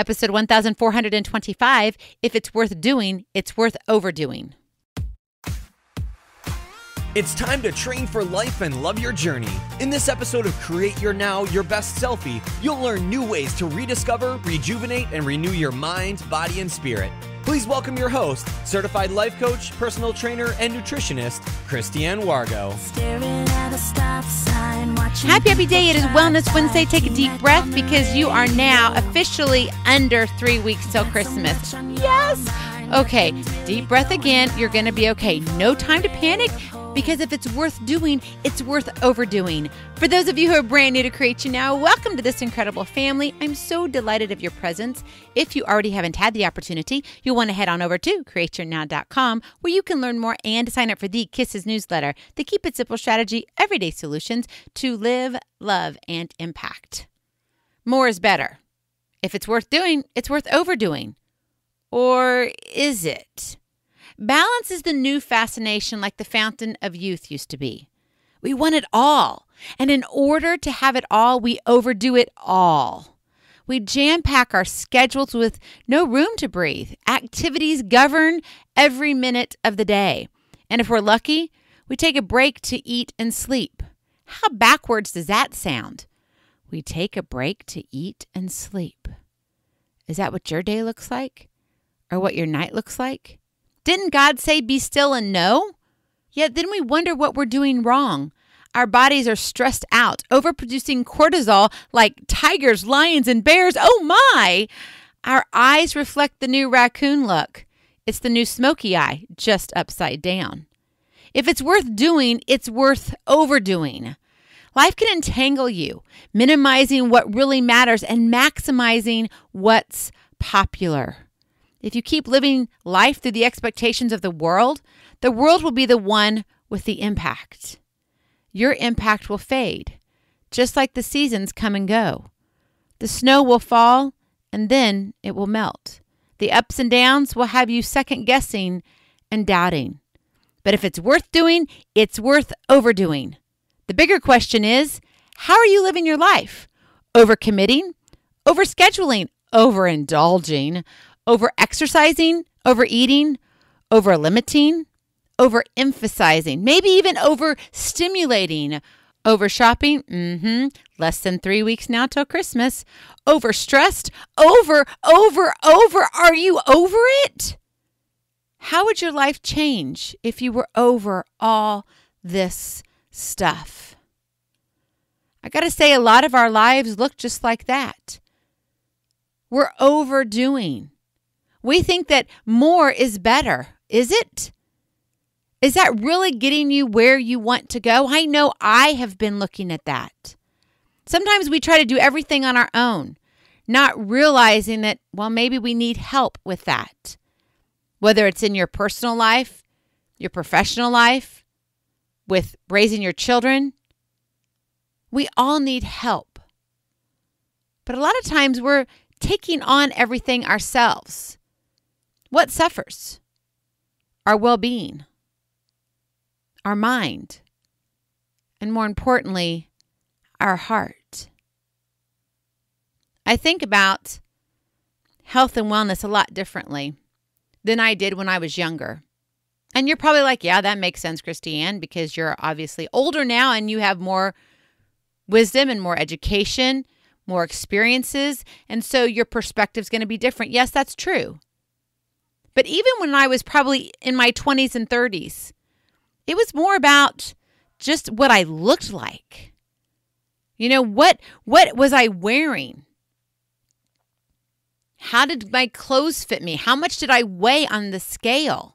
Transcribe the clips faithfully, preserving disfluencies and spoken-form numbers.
Episode one thousand four hundred twenty-five, If It's Worth Doing, It's Worth Overdoing. It's time to train for life and love your journey. In this episode of Create Your Now, Your Best Selfie, you'll learn new ways to rediscover, rejuvenate, and renew your mind, body, and spirit. Please welcome your host, certified life coach, personal trainer, and nutritionist, Christiane Wargo. Happy, happy day. It is Wellness Wednesday. Take a deep breath because you are now officially under three weeks till Christmas. Yes. Okay, deep breath again. You're going to be okay. No time to panic. Because if it's worth doing, it's worth overdoing. For those of you who are brand new to Create You Now, welcome to this incredible family. I'm so delighted of your presence. If you already haven't had the opportunity, you'll want to head on over to create your now dot com where you can learn more and sign up for the Kisses newsletter, the Keep It Simple strategy, everyday solutions to live, love, and impact. More is better. If it's worth doing, it's worth overdoing. Or is it? Balance is the new fascination, like the fountain of youth used to be. We want it all. And in order to have it all, we overdo it all. We jam-pack our schedules with no room to breathe. Activities govern every minute of the day. And if we're lucky, we take a break to eat and sleep. How backwards does that sound? We take a break to eat and sleep. Is that what your day looks like? Or what your night looks like? Didn't God say, be still and know? Yet then we wonder what we're doing wrong. Our bodies are stressed out, overproducing cortisol like tigers, lions, and bears. Oh my! Our eyes reflect the new raccoon look. It's the new smokey eye, just upside down. If it's worth doing, it's worth overdoing. Life can entangle you, minimizing what really matters and maximizing what's popular. If you keep living life through the expectations of the world, the world will be the one with the impact. Your impact will fade, just like the seasons come and go. The snow will fall, and then it will melt. The ups and downs will have you second-guessing and doubting. But if it's worth doing, it's worth overdoing. The bigger question is, how are you living your life? Overcommitting? Overscheduling? Overindulging? Over-exercising, overeating, over-limiting, over-emphasizing, maybe even over-stimulating, over-shopping, mm-hmm, less than three weeks now till Christmas, over-stressed, over, over, over, are you over it? How would your life change if you were over all this stuff? I got to say, a lot of our lives look just like that. We're overdoing. We think that more is better. Is it? Is that really getting you where you want to go? I know I have been looking at that. Sometimes we try to do everything on our own, not realizing that, well, maybe we need help with that. Whether it's in your personal life, your professional life, with raising your children, we all need help. But a lot of times we're taking on everything ourselves. What suffers? Our well-being, our mind, and more importantly, our heart. I think about health and wellness a lot differently than I did when I was younger. And you're probably like, yeah, that makes sense, Christiane, because you're obviously older now and you have more wisdom and more education, more experiences, and so your perspective is going to be different. Yes, that's true. But even when I was probably in my twenties and thirties, it was more about just what I looked like. You know, what what was I wearing? How did my clothes fit me? How much did I weigh on the scale?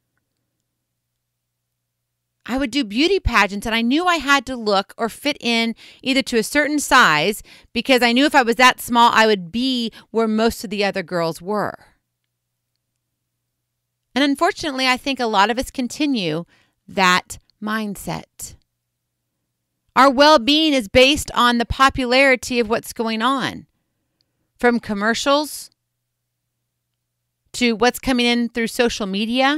I would do beauty pageants and I knew I had to look or fit in either to a certain size because I knew if I was that small, I would be where most of the other girls were. And unfortunately, I think a lot of us continue that mindset. Our well-being is based on the popularity of what's going on. From commercials to what's coming in through social media.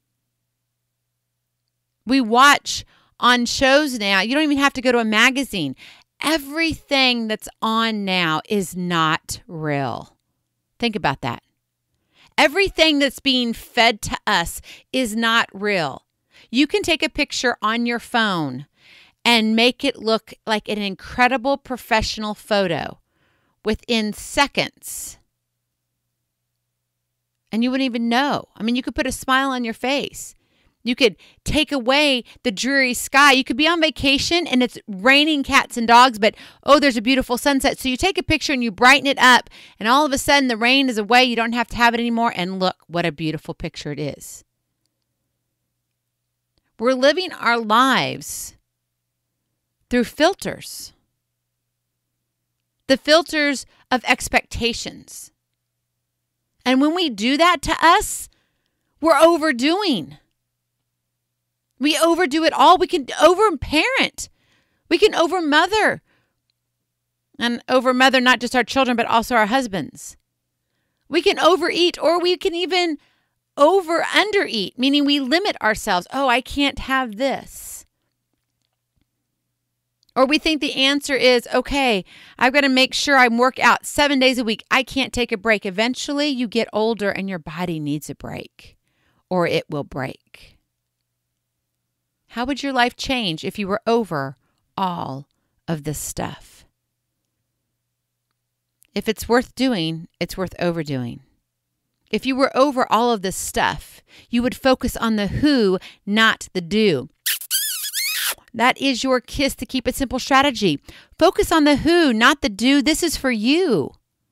We watch on shows now. You don't even have to go to a magazine. Everything that's on now is not real. Think about that. Everything that's being fed to us is not real. You can take a picture on your phone and make it look like an incredible professional photo within seconds. And you wouldn't even know. I mean, you could put a smile on your face. You could take away the dreary sky. You could be on vacation and it's raining cats and dogs, but oh, there's a beautiful sunset. So you take a picture and you brighten it up, and all of a sudden the rain is away. You don't have to have it anymore. And look what a beautiful picture it is. We're living our lives through filters. The filters of expectations. And when we do that to us, we're overdoing. We overdo it all. We can overparent. We can overmother. And overmother not just our children, but also our husbands. We can overeat, or we can even over undereat, meaning we limit ourselves. Oh, I can't have this. Or we think the answer is, okay, I've got to make sure I work out seven days a week. I can't take a break. Eventually, you get older and your body needs a break, or it will break. How would your life change if you were over all of this stuff? If it's worth doing, it's worth overdoing. If you were over all of this stuff, you would focus on the who, not the do. That is your kiss to keep it simple strategy. Focus on the who, not the do. This is for you.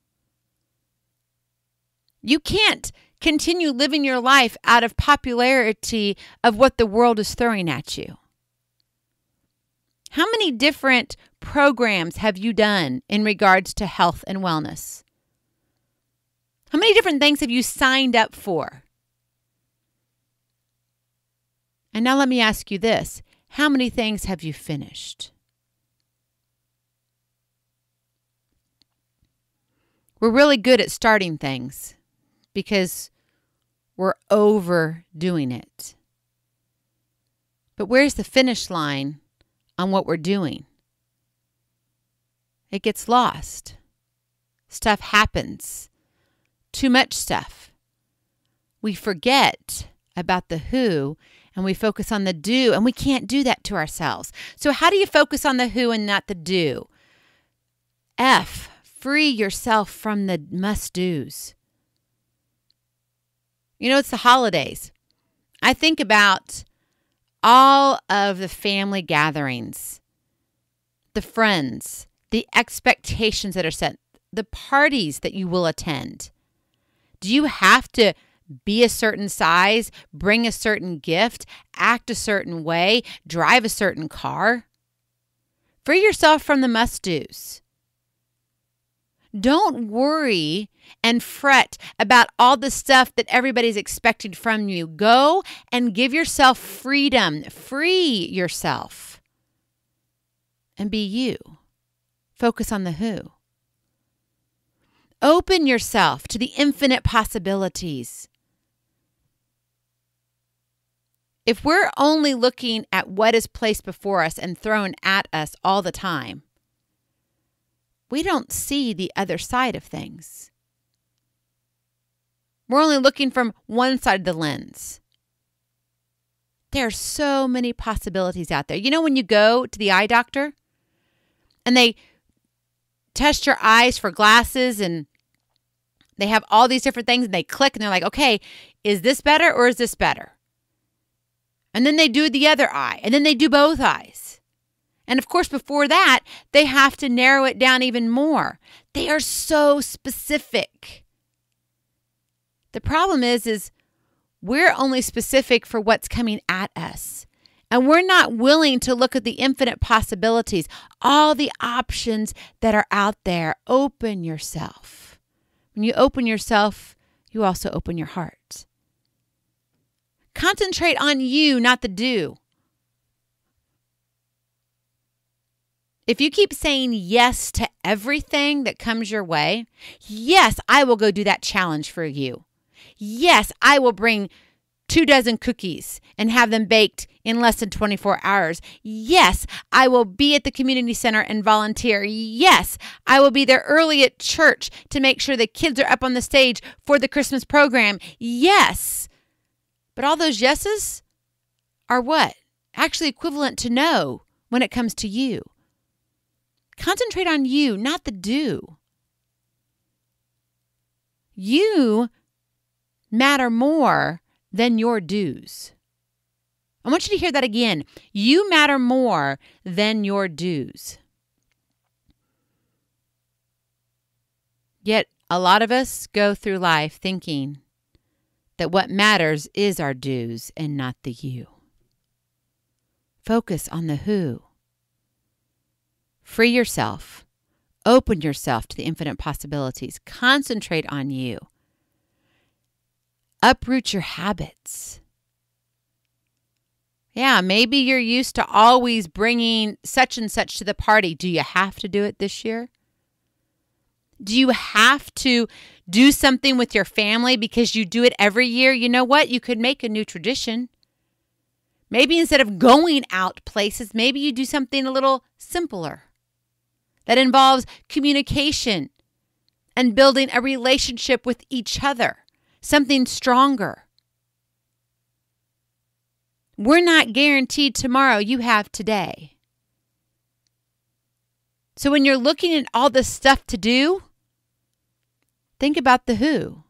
You can't continue living your life out of popularity of what the world is throwing at you. How many different programs have you done in regards to health and wellness? How many different things have you signed up for? And now let me ask you this. How many things have you finished? We're really good at starting things because we're overdoing it. But where's the finish line on what we're doing? It gets lost. Stuff happens. Too much stuff. We forget about the who and we focus on the do, and we can't do that to ourselves. So how do you focus on the who and not the do? F, free yourself from the must-dos. You know, it's the holidays. I think about all of the family gatherings, the friends, the expectations that are set, the parties that you will attend. Do you have to be a certain size, bring a certain gift, act a certain way, drive a certain car? Free yourself from the must-dos. Don't worry and fret about all the stuff that everybody's expected from you. Go and give yourself freedom. Free yourself. And be you. Focus on the who. Open yourself to the infinite possibilities. If we're only looking at what is placed before us and thrown at us all the time, we don't see the other side of things. We're only looking from one side of the lens. There are so many possibilities out there. You know when you go to the eye doctor and they test your eyes for glasses and they have all these different things and they click and they're like, okay, is this better or is this better? And then they do the other eye and then they do both eyes. And of course, before that, they have to narrow it down even more. They are so specific. The problem is, is we're only specific for what's coming at us. And we're not willing to look at the infinite possibilities, all the options that are out there. Open yourself. When you open yourself, you also open your heart. Concentrate on you, not the do. If you keep saying yes to everything that comes your way, yes, I will go do that challenge for you. Yes, I will bring two dozen cookies and have them baked in less than twenty-four hours. Yes, I will be at the community center and volunteer. Yes, I will be there early at church to make sure the kids are up on the stage for the Christmas program. Yes. But all those yeses are what? Actually equivalent to no when it comes to you. Concentrate on you, not the do. You matter more than your do's. I want you to hear that again. You matter more than your do's. Yet a lot of us go through life thinking that what matters is our do's and not the you. Focus on the who. Free yourself. Open yourself to the infinite possibilities. Concentrate on you. Uproot your habits. Yeah, maybe you're used to always bringing such and such to the party. Do you have to do it this year? Do you have to do something with your family because you do it every year? You know what? You could make a new tradition. Maybe instead of going out places, maybe you do something a little simpler that involves communication and building a relationship with each other, something stronger. We're not guaranteed tomorrow. You have today. So when you're looking at all this stuff to do, think about the who.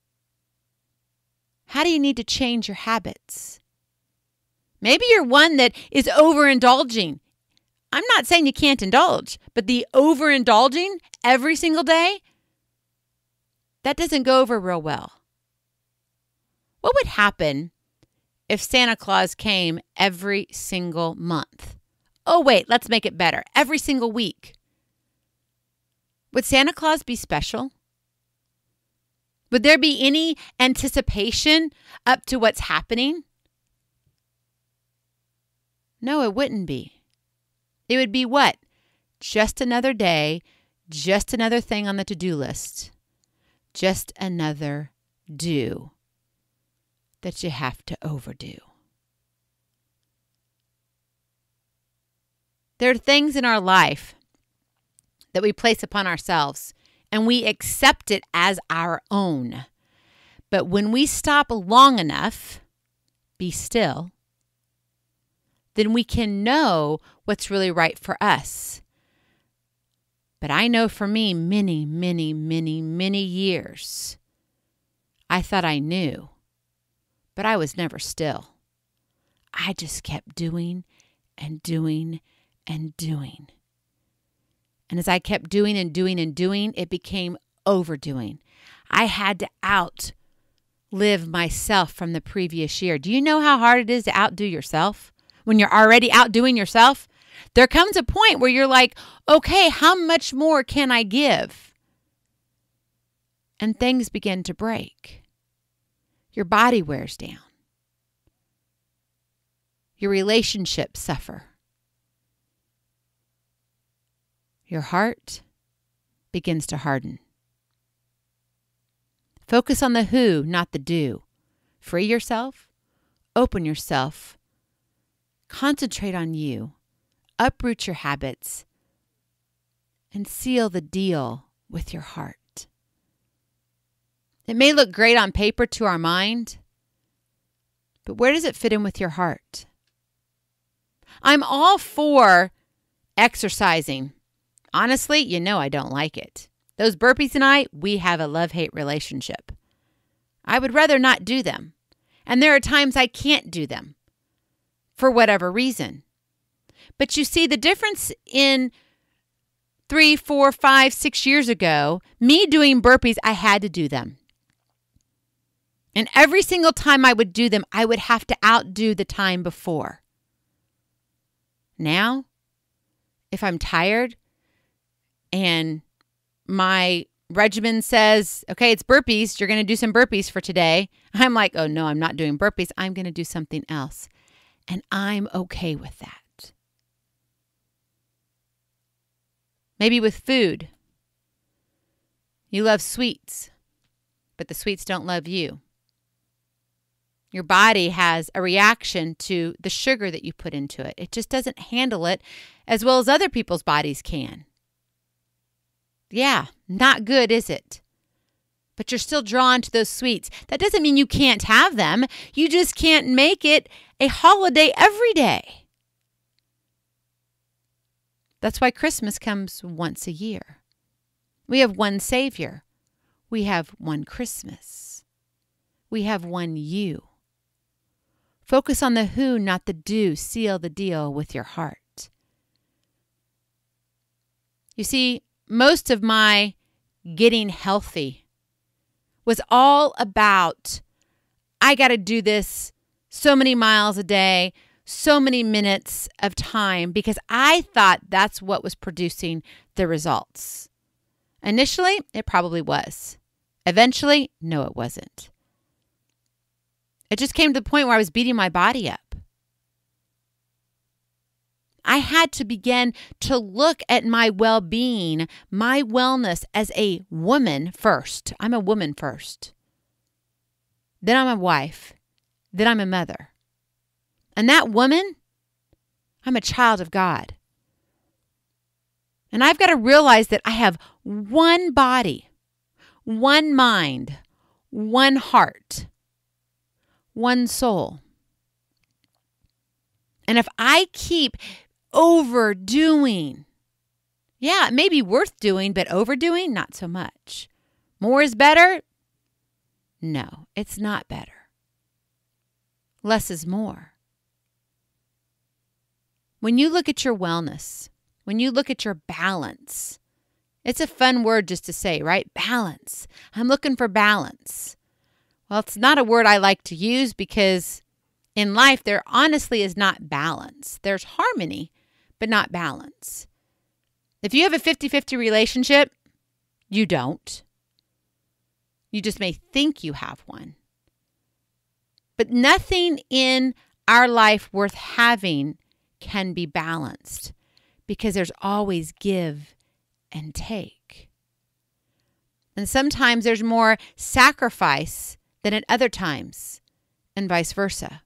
How do you need to change your habits? Maybe you're one that is overindulging. I'm not saying you can't indulge, but the overindulging every single day, that doesn't go over real well. What would happen if Santa Claus came every single month? Oh, wait, let's make it better. Every single week. Would Santa Claus be special? Would there be any anticipation up to what's happening? No, it wouldn't be. It would be what? Just another day, just another thing on the to-do list, just another do that you have to overdo. There are things in our life that we place upon ourselves and we accept it as our own. But when we stop long enough, be still, then we can know what's really right for us. But I know for me, many, many, many, many years, I thought I knew, but I was never still. I just kept doing and doing and doing. And as I kept doing and doing and doing, it became overdoing. I had to outlive myself from the previous year. Do you know how hard it is to outdo yourself? When you're already outdoing yourself, there comes a point where you're like, okay, how much more can I give? And things begin to break. Your body wears down. Your relationships suffer. Your heart begins to harden. Focus on the who, not the do. Free yourself. Open yourself. Concentrate on you, uproot your habits, and seal the deal with your heart. It may look great on paper to our mind, but where does it fit in with your heart? I'm all for exercising. Honestly, you know I don't like it. Those burpees and I, we have a love-hate relationship. I would rather not do them, and there are times I can't do them. For whatever reason. But you see the difference in three, four, five, six years ago, me doing burpees, I had to do them. And every single time I would do them, I would have to outdo the time before. Now, if I'm tired and my regimen says, okay, it's burpees, you're going to do some burpees for today. I'm like, oh no, I'm not doing burpees. I'm going to do something else. And I'm okay with that. Maybe with food. You love sweets, but the sweets don't love you. Your body has a reaction to the sugar that you put into it. It just doesn't handle it as well as other people's bodies can. Yeah, not good, is it? But you're still drawn to those sweets. That doesn't mean you can't have them. You just can't make it a holiday every day. That's why Christmas comes once a year. We have one Savior. We have one Christmas. We have one you. Focus on the who, not the do. Seal the deal with your heart. You see, most of my getting healthy was all about, I got to do this so many miles a day, so many minutes of time, because I thought that's what was producing the results. Initially, it probably was. Eventually, no, it wasn't. It just came to the point where I was beating my body up. I had to begin to look at my well-being, my wellness as a woman first. I'm a woman first. Then I'm a wife. Then I'm a mother. And that woman, I'm a child of God. And I've got to realize that I have one body, one mind, one heart, one soul. And if I keep overdoing, yeah, it may be worth doing, but overdoing, not so much. More is better? No, it's not better. Less is more. When you look at your wellness, when you look at your balance, it's a fun word just to say, right? Balance. I'm looking for balance. Well, it's not a word I like to use because in life, there honestly is not balance. There's harmony, but not balance. If you have a fifty-fifty relationship, you don't. You just may think you have one. But nothing in our life worth having can be balanced because there's always give and take. And sometimes there's more sacrifice than at other times, and vice versa.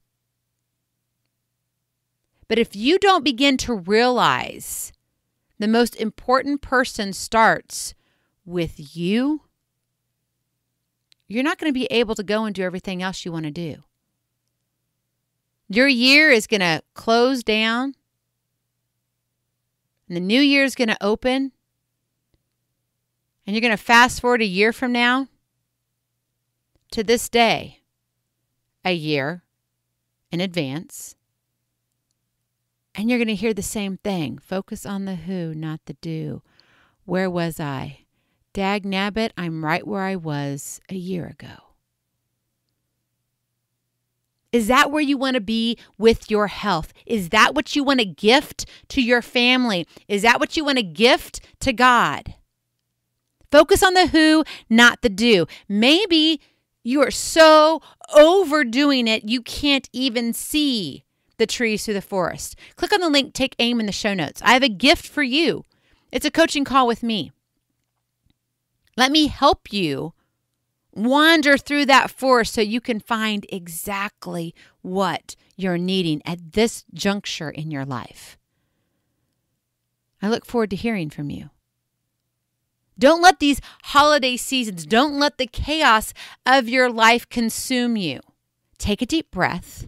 But if you don't begin to realize the most important person starts with you, you're not going to be able to go and do everything else you want to do. Your year is going to close down, and the new year is going to open, and you're going to fast forward a year from now to this day, a year in advance. And you're going to hear the same thing. Focus on the who, not the do. Where was I? Dag nabbit, I'm right where I was a year ago. Is that where you want to be with your health? Is that what you want to gift to your family? Is that what you want to gift to God? Focus on the who, not the do. Maybe you are so overdoing it, you can't even see the trees through the forest. Click on the link, take aim in the show notes. I have a gift for you. It's a coaching call with me. Let me help you wander through that forest so you can find exactly what you're needing at this juncture in your life. I look forward to hearing from you. Don't let these holiday seasons, don't let the chaos of your life consume you. Take a deep breath.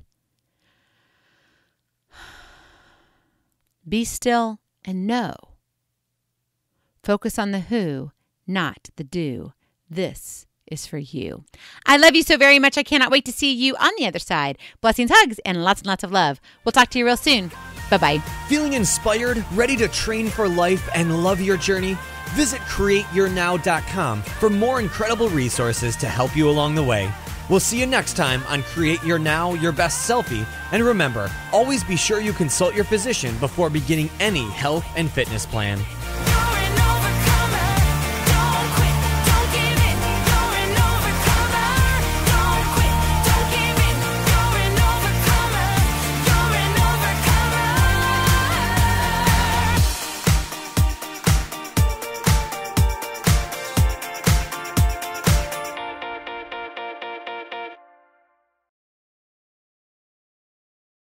Be still and know. Focus on the who, not the do. This is for you. I love you so very much. I cannot wait to see you on the other side. Blessings, hugs, and lots and lots of love. We'll talk to you real soon. Bye-bye. Feeling inspired, ready to train for life and love your journey? Visit create your now dot com for more incredible resources to help you along the way. We'll see you next time on Create Your Now, Your Best Selfie. And remember, always be sure you consult your physician before beginning any health and fitness plan.